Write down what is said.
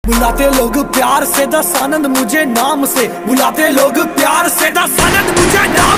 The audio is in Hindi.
बुलाते लोग प्यार से दस आनंद मुझे नाम से, बुलाते लोग प्यार से दस आनंद मुझे नाम